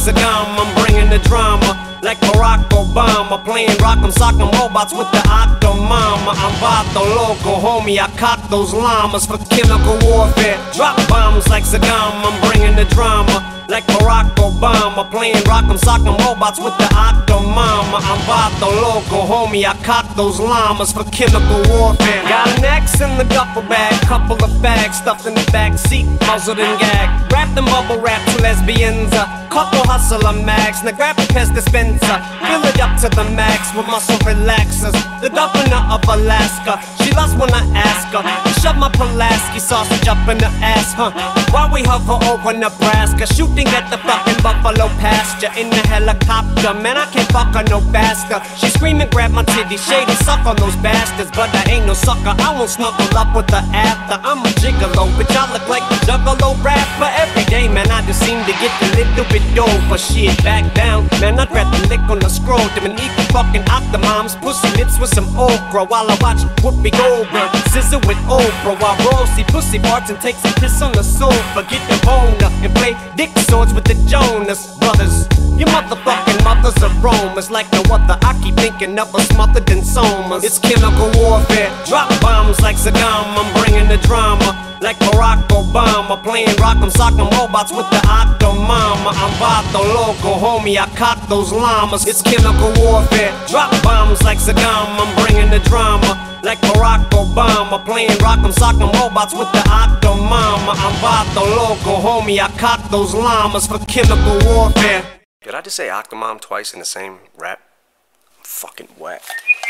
Saddam, I'm bringing the drama. Like Barack Obama, playing rock'em sock'em robots with the Octo Mama. I'm Vato Loco, homie, I caught those llamas for chemical warfare. Drop bombs like Saddam, I'm bringing the drama. Like Barack Obama, playing rock'em sock'em robots with the Octo Mama. I'm Vato Loco, homie, I caught those llamas for chemical warfare. Got an X in the duffel bag, couple of bags stuffed in the back seat, muzzled and gagged. Wrapped in bubble wrap, two lesbians, couple hustler mags. Now grab a Pez dispenser, fill it up to the max with muscle relaxers. The governor of Alaska, she loves when I ask her. Shove my Pulaski sausage up in the ass, while we hover over Nebraska, shooting at the fucking buffalo pasture in the helicopter. Man, I can't fuck her no faster. She screaming, grab my titty, shady, suck on those bastards. But I ain't no sucker, I won't snuggle up with her after. I'm a gigolo, bitch, I look like a juggalo rapper. Every day, man, I just seem to get a little bit over. Shit, back down, man, I'd rather lick on the scrotum and eat the fucking Octomom's pussy lips with some okra while I watch Whoopi Goldberg scissor with Oprah while Rose see pussy parts and takes a piss on the sofa. Get the boner and play dick swords with the Jonas Brothers. Your motherfucking mother's a Romans like no other. I keep thinking of us smothered in somas. It's chemical warfare. Drop bombs like Saddam, I'm bringing the drama. Like Barack Obama, playing rock'em sock'em robots with the Octo Mama. I'm Vato Loco, homie, I caught those llamas. It's chemical warfare. Drop bombs like Saddam, I'm bringing the drama. Like Barack Obama, playing rock'em sock'em robots with the Octo Mama. I'm Vato Loco, homie, I caught those llamas for chemical warfare. Did I just say Octomom twice in the same rap? I'm fucking wet.